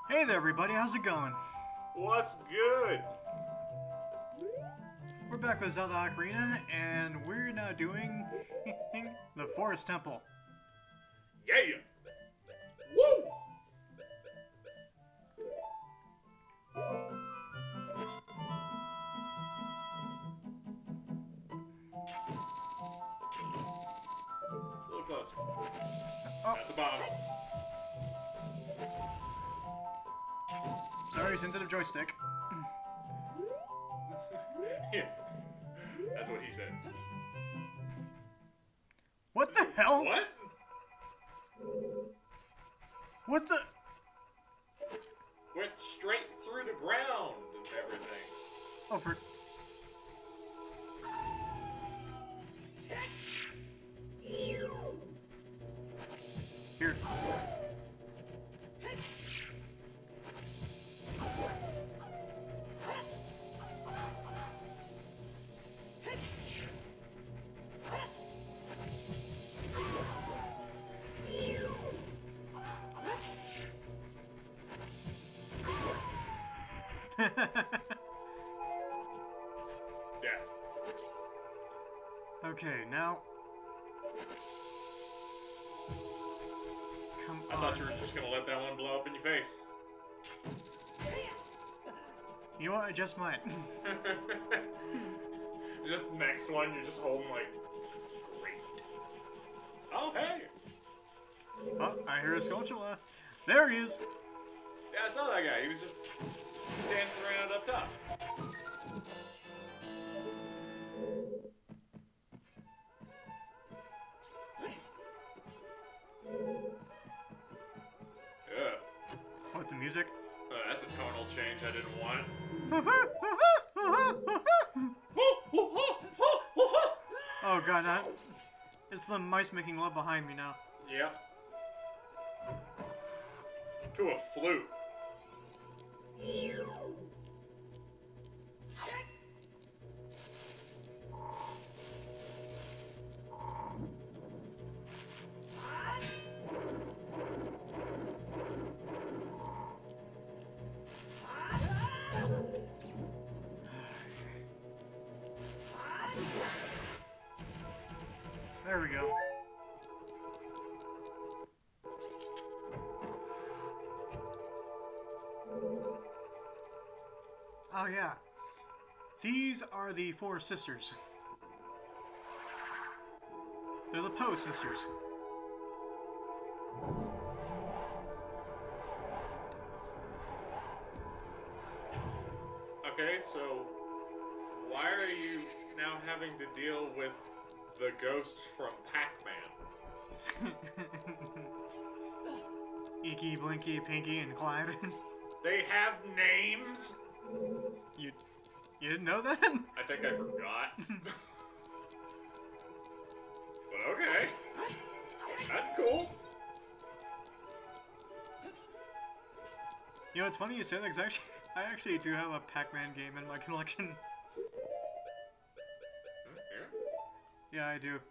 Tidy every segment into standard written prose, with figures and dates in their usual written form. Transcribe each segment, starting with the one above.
Hey there, everybody. How's it going? What's good? We're back with Zelda Ocarina, and we're now doing the Forest Temple. Yeah! Woo! A little closer. Oh, That's a bomb. sorry, sensitive joystick. Yeah. That's what he said. What the hell? What? What the? Went straight through the ground and everything. Oh, for... Here. Death. Okay, now... Come I on. thought you were just gonna let that one blow up in your face. You know what? I just might. Just next one, you're just holding like... Great. Oh, hey! Oh, I hear a Skulltula. There he is. Yeah, I saw that guy. He was just dancing around up top. Yeah. What, the music? That's a tonal change I didn't want. Oh god, it's the mice making love behind me now. Yep. To a flute. There we go. Oh yeah. These are the four sisters. They're the Poe sisters. Okay, so why are you now having to deal with the ghosts from Pac Man? Inky, Blinky, Pinky, and Clyde. They have names? You didn't know that? I think I forgot. But okay. That's cool. You know, it's funny you say that, because I actually do have a Pac Man game in my collection. Here? Yeah, I do.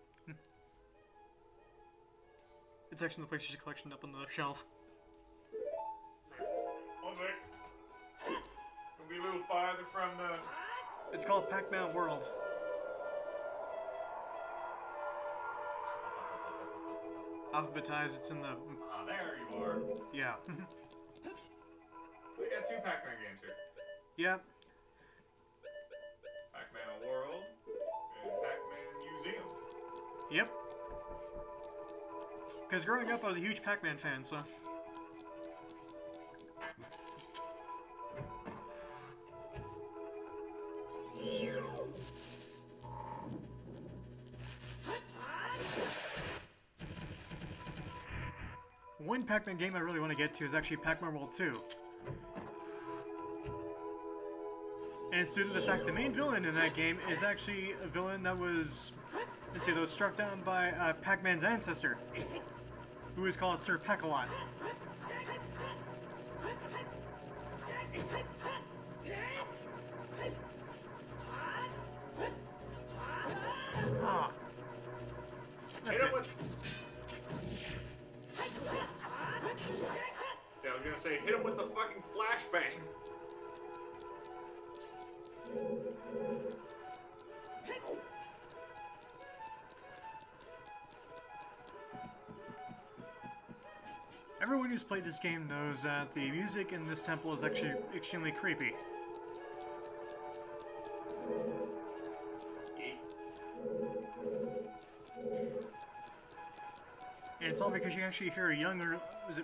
It's actually in the PlayStation collection up on the shelf. One sec. We'll be a little farther from the... It's called Pac Man World. Alphabetized, it's in the... Ah, there you are. Yeah. We got two Pac Man games here. Yep. Pac Man World and Pac Man Museum. Yep. Because growing up, I was a huge Pac Man fan, so... One Pac Man game I really want to get to is actually Pac Man World 2. And it's due to the fact the main villain in that game is actually a villain that was, let's see, that was struck down by Pac Man's ancestor, who is called Sir Pac-a-Lot. Ah. That's it. Yeah, I was gonna gonna say, hit him with the fucking flashbang. Everyone who's played this game knows that the music in this temple is actually extremely creepy. And it's all because you actually hear a younger, was it,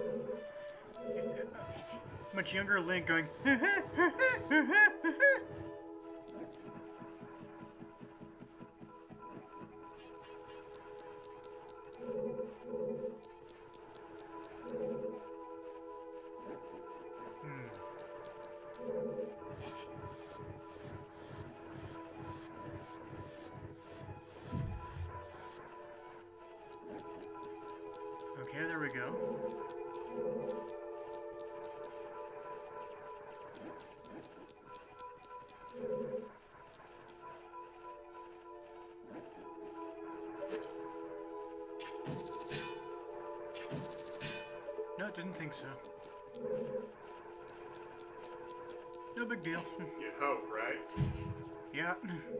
much younger Link going, Okay, there we go. No, didn't think so. No big deal. You hope, right? Yeah.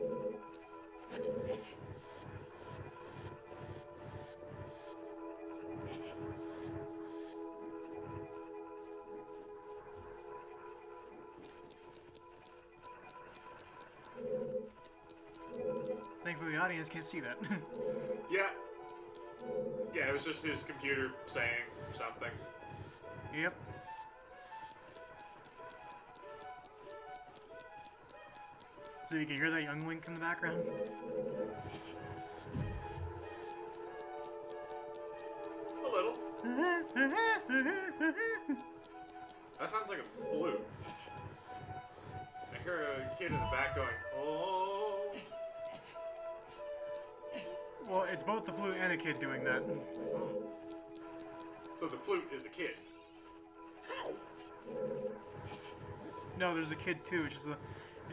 Thankfully, the audience can't see that. Yeah. Yeah, it was just his computer saying something. Yep. So you can hear that young Link in the background? A little. That sounds like a flute. I hear a kid in the back going, oh. Well, it's both the flute and a kid doing that. So the flute is a kid. No, there's a kid too, which is the...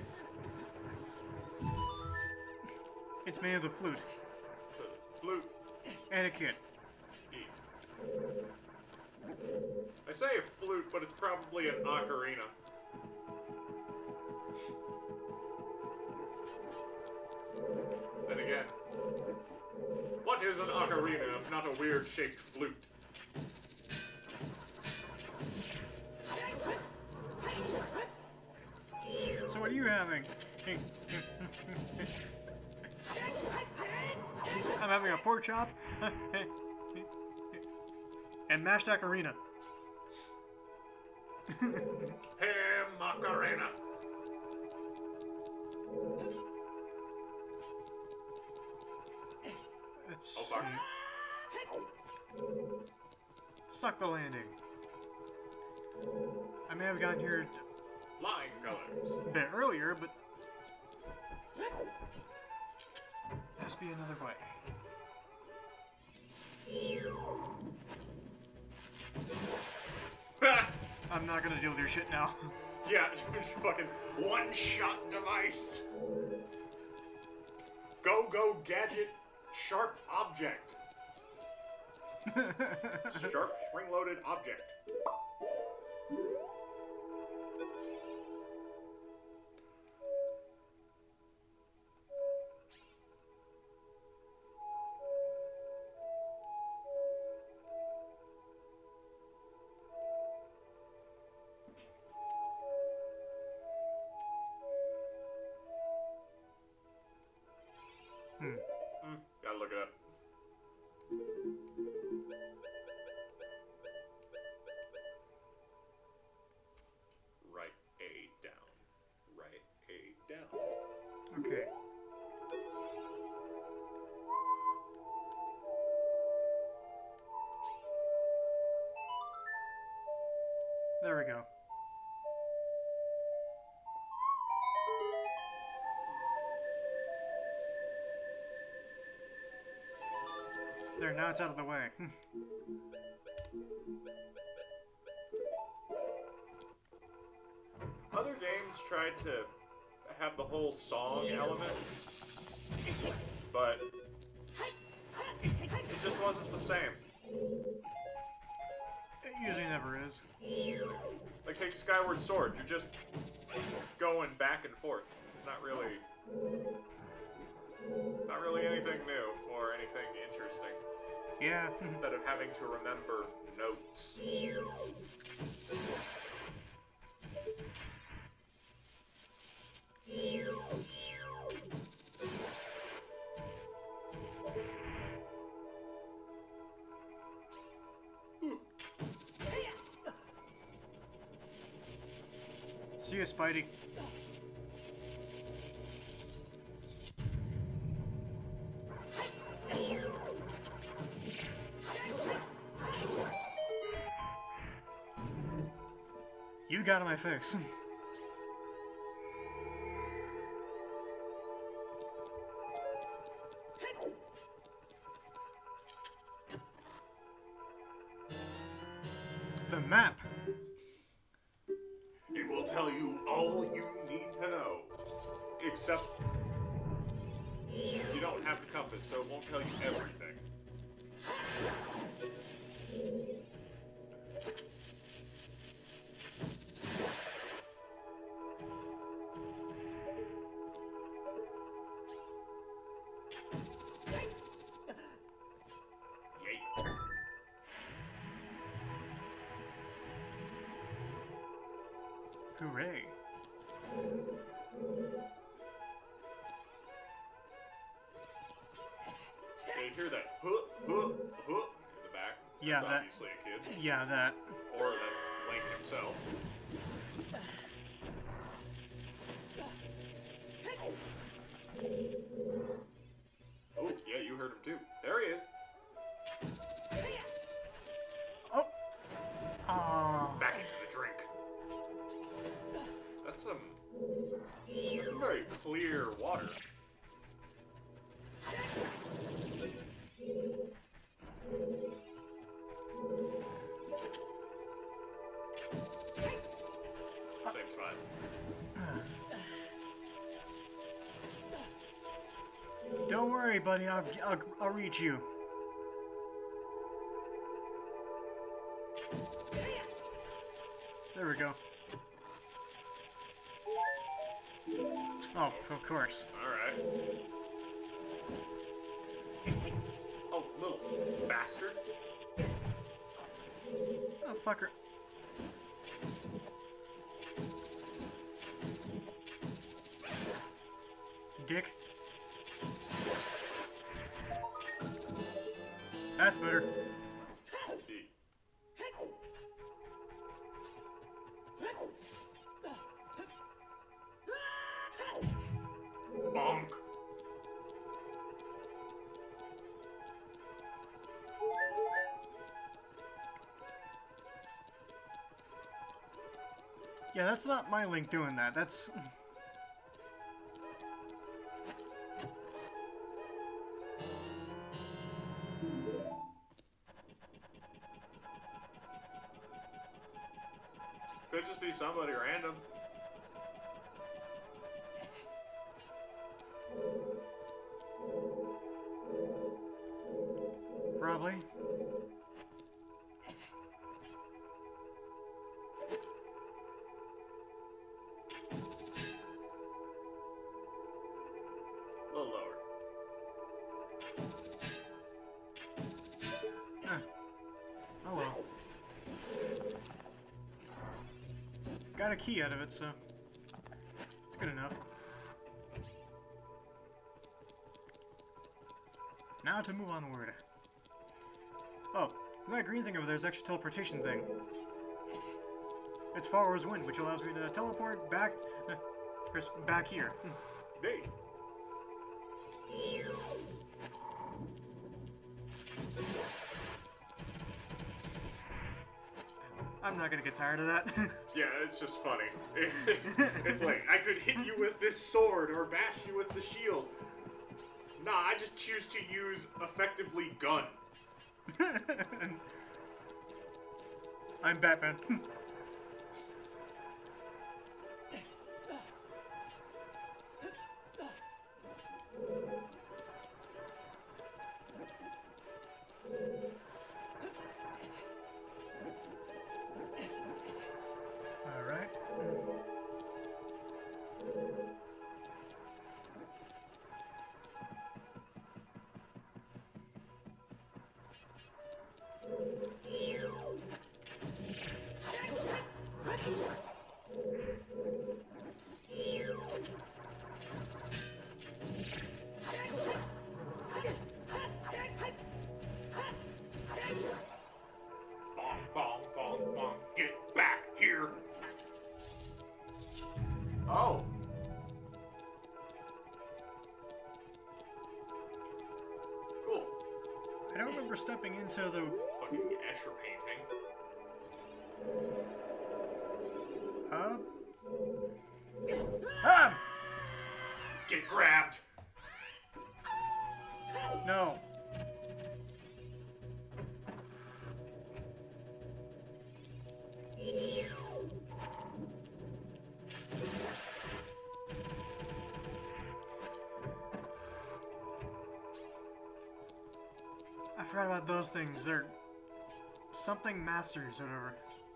It's made of the flute. The flute. And a kid. I say a flute, but it's probably an ocarina. Then again, what is an ocarina if not a weird-shaped flute? So what are you having? I'm having a pork chop and mashed ocarina. Hey, Macarena! Let's Oh, see. fuck. Stuck the landing. I may have gotten here Flying colors. a bit earlier, but has to be another way. I'm not gonna deal with your shit now. Yeah, fucking one-shot device. Go gadget, sharp object. Sharp spring-loaded object. Gotta look it up. Write A down. Write A down. Okay. There we go. There, now it's out of the way. Other games tried to have the whole song element, but it just wasn't the same. Usually never is. Like, take Skyward Sword. You're just going back and forth. It's not really anything new or anything interesting. Yeah. Instead of having to remember notes. See you, Spidey. You got on my face. The map. It will tell you all you need to know. Except you don't have the compass, so it won't tell you everything. Hooray. Yeah, you hear that huh, huh, huh in the back? Yeah, that's that. obviously a kid. Yeah, that. Or that's Link himself. Oh, yeah, you heard him too. There he is. Oh. Ah. Back into the drink. That's some very clear water. Same spot. Don't worry, buddy. I'll reach you. There we go. Oh, of course. Alright. Oh, little bastard. Oh, fucker. Dick. That's better. Bonk. Yeah, that's not my Link doing that. That's... Could just be somebody random. Probably. A little lower. Oh well. Got a key out of it, so it's good enough. Now to move onward. Oh, that green thing over there is actually a teleportation thing. It's Follower's Wind, which allows me to teleport back here. Hey. I'm not gonna get tired of that. Yeah, it's just funny. It's like, I could hit you with this sword or bash you with the shield. Nah, I just choose to use effectively gun. I'm Batman. stepping into the... Fucking Escher painting. Ah! Get grabbed! No. I forgot about those things. They're something masters or whatever.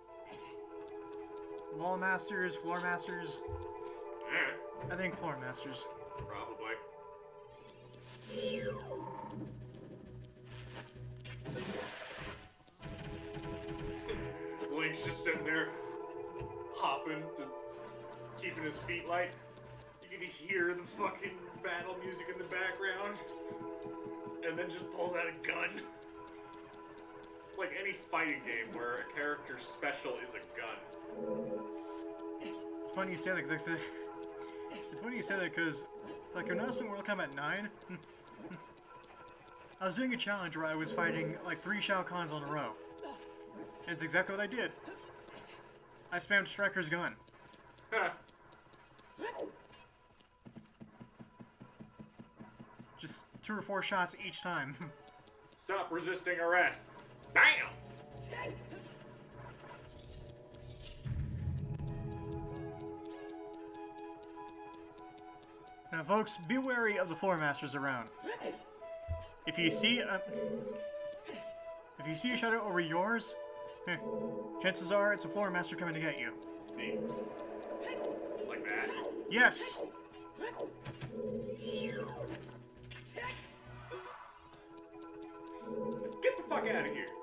Wall masters, floor masters. Yeah, I think floor masters. probably. Link's just sitting there, hopping, just keeping his feet light. You can hear the fucking battle music in the background, and then just pulls out a gun. It's like any fighting game where a character's special is a gun. It's funny you say that because it's funny you say that because like when I was playing Mortal Kombat 9, I was doing a challenge where I was fighting like 3 Shao Kahns on a row. And it's exactly what I did. I spammed Striker's gun. Just 2 or 4 shots each time. Stop resisting arrest. Bam! Now, folks, be wary of the floor masters around. If you see a shadow over yours, chances are it's a floor master coming to get you. Neat. Like that? Yes. Get the fuck out of here.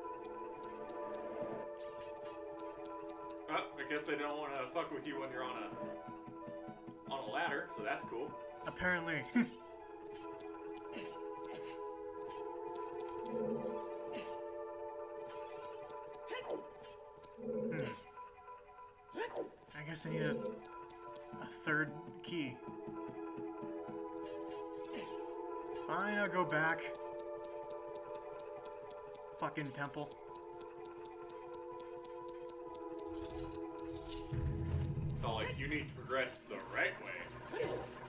Oh, I guess they don't want to fuck with you when you're on a ladder, so that's cool. Apparently. I guess I need a 3rd key. Fine, I'll go back. Fucking temple. It's all like, you need to progress the right way.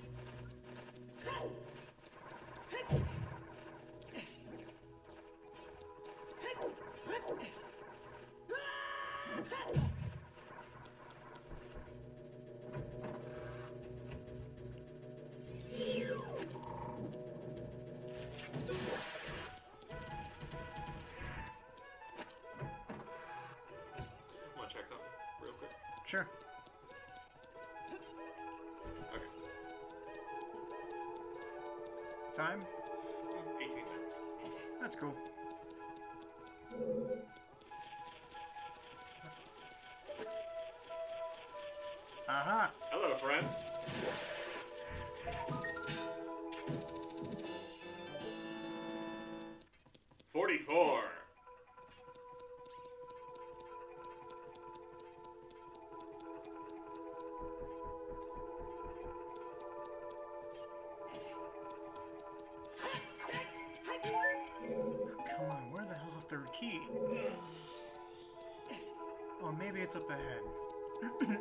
Want to check something real quick? Sure. Okay. Time? 18 minutes. That's cool. Aha! Hello, friend. $44. Come on, where the hell's the 3rd key? Oh, maybe it's up ahead.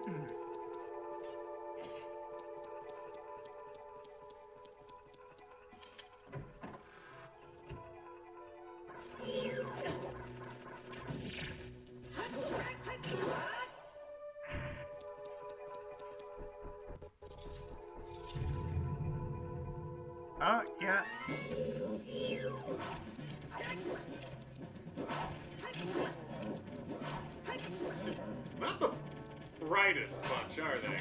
Yeah. Not the brightest bunch, are they?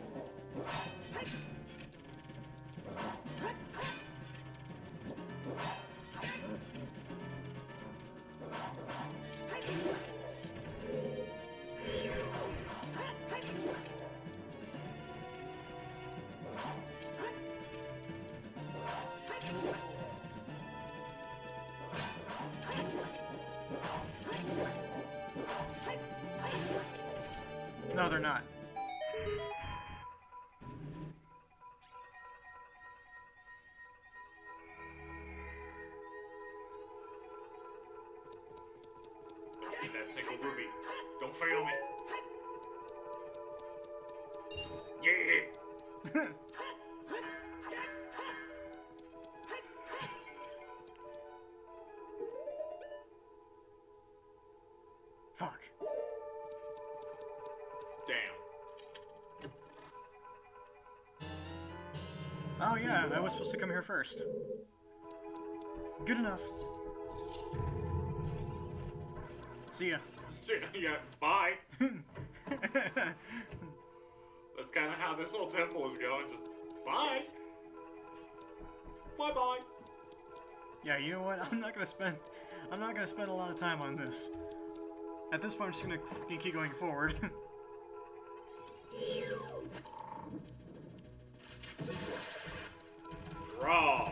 No, they're not. Yeah. Fuck. Damn. Oh yeah, I was supposed to come here first. Good enough. See ya. Yeah, bye. That's kind of how this whole temple is going. Just bye. Bye bye. Yeah, you know what? I'm not gonna spend a lot of time on this. At this point, I'm just gonna keep going forward. Raw.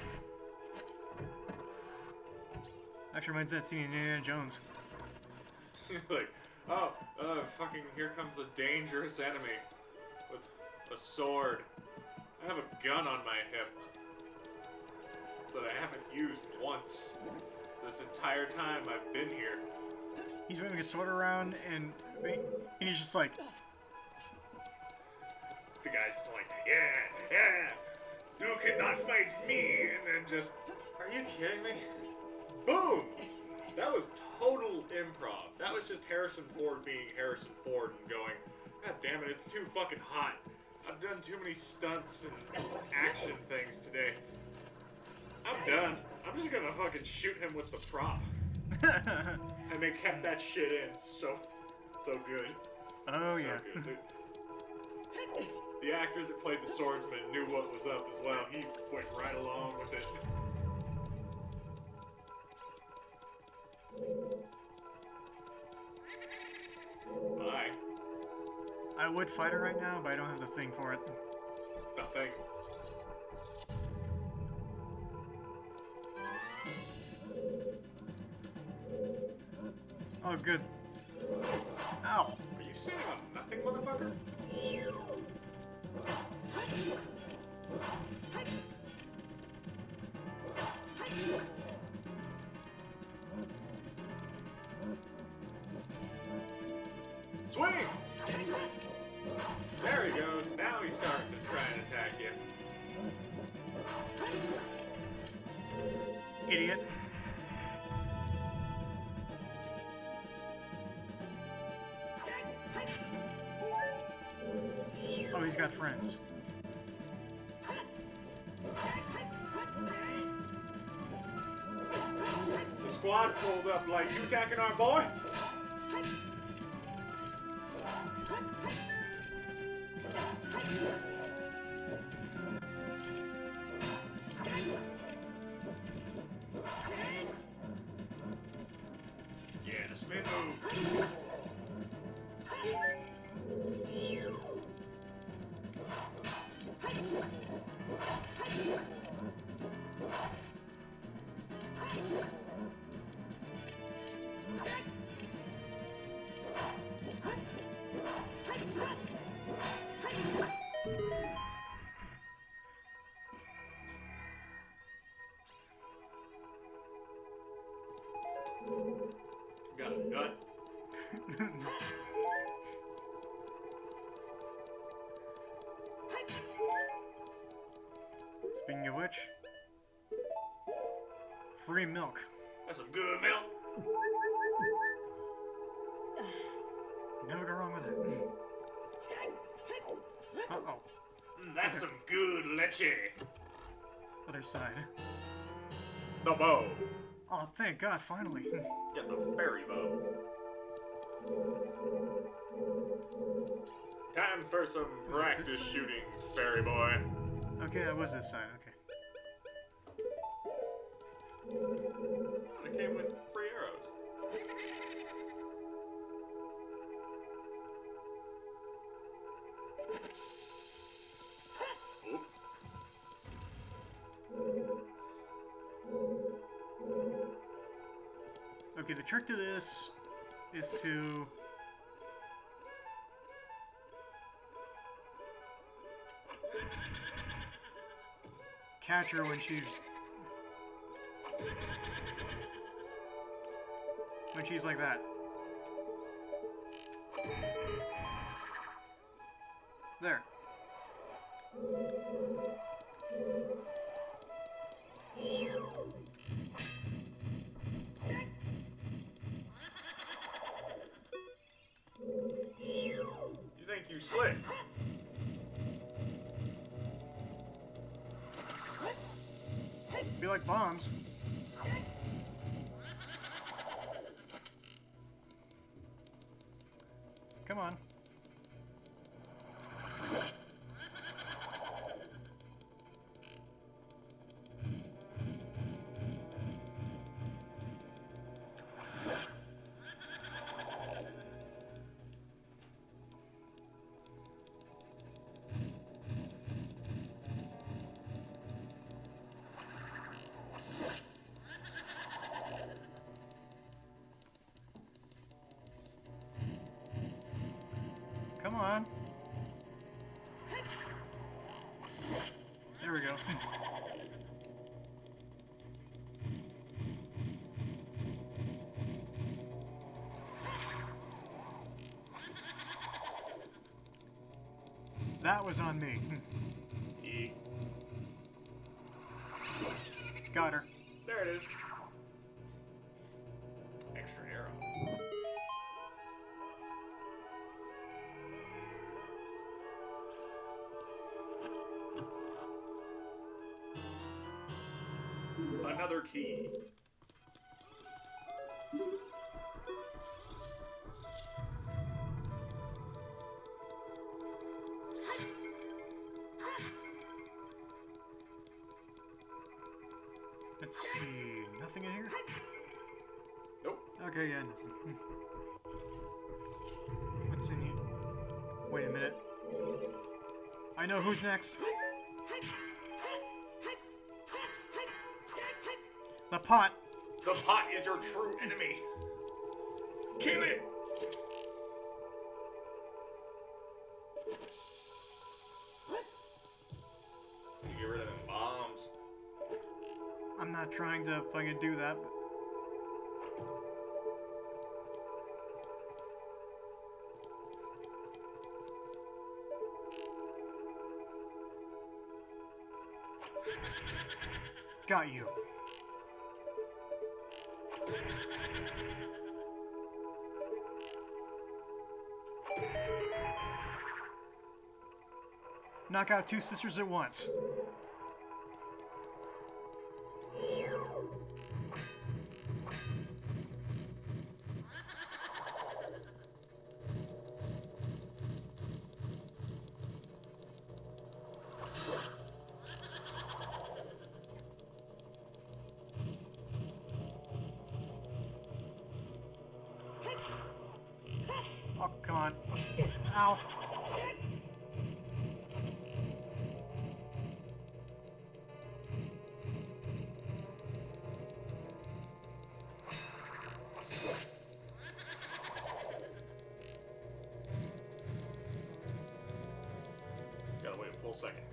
Actually reminds me of that scene in Indiana Jones. She's like, oh, fucking, here comes a dangerous enemy with a sword. I have a gun on my hip that I haven't used once this entire time I've been here. He's waving his sword around, and he's just like... The guy's just like, yeah, you cannot fight me, and then just, are you kidding me? Boom! That was total improv. That was just Harrison Ford being Harrison Ford and going, God damn it, it's too fucking hot. I've done too many stunts and action things today. I'm done. I'm just gonna fucking shoot him with the prop. And they kept that shit in so good. Oh, so yeah. Good, dude. The actor that played the swordsman knew what was up as well. He went right along with it. Bye. I would fight her right now, but I don't have the thing for it. Nothing. Oh, good. Ow. Are you standing on nothing, motherfucker? Swing! There he goes. Now he's starting to try and attack you. Idiot. Oh, he's got friends. The squad pulled up like, you attacking our boy? Yeah, the spin move. Got a nut. Speaking of which, free milk. That's some good milk. Never go wrong with it. Uh-oh. That's some good leche. Other side. The bow. Oh, thank God, finally. Get the fairy bow. Time for some practice shooting, fairy boy. Okay, that was this side, okay. It came with free arrows. Oop. Okay, the trick to this is to... catch her when she's like that. There. You think you slick? Be like bombs. Come on. Come on. There we go. That was on me. Got her. There it is. Extra arrow. Another key. Let's see. Nothing in here? Nope. Okay, yeah, nothing. What's in here? Wait a minute. I know who's next. The pot. The pot is your true enemy. Kill it! You get rid of them bombs. I'm not trying to fucking do that, but... Got you. Knock out two sisters at once. Oh, come on. Ow. Gotta wait a full second.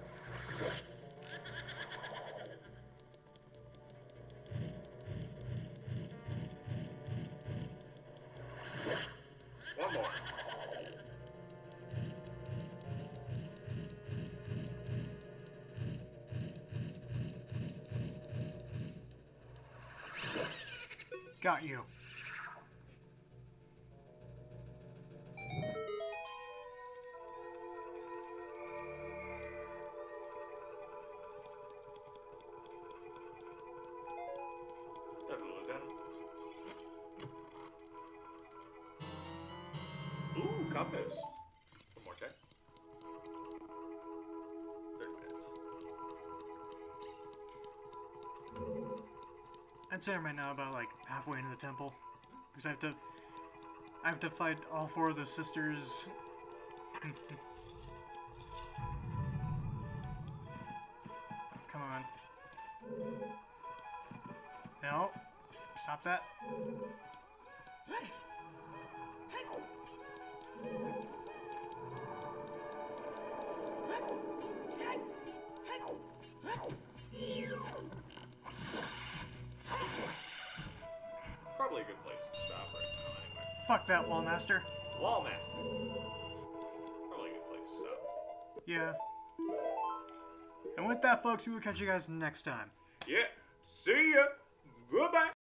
One more. Got you. Ooh, compass. One more check. 30 minutes. I'd say I'm right now about like halfway into the temple, because I have to fight all four of the sisters. Come on. No. Stop that. Probably a good place to stop right now, anyway. Fuck that, Wall Master. Wall Master. Probably a good place to stop. Yeah. And with that, folks, we will catch you guys next time. Yeah. See ya. Goodbye.